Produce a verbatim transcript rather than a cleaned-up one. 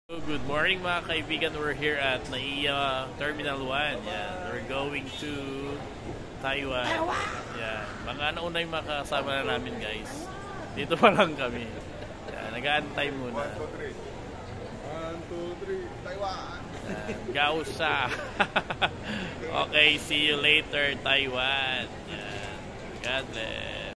Good morning mga kaibigan. We're here at Naiya Terminal one. Yan. We're going to Taiwan. Yan. Baka nauna yung makasama na namin guys. Dito pa lang kami. Yan. Nag-aantay muna. one, two, three, Taiwan! Yan. Gausa. Okay, see you later Taiwan. Yan. God bless.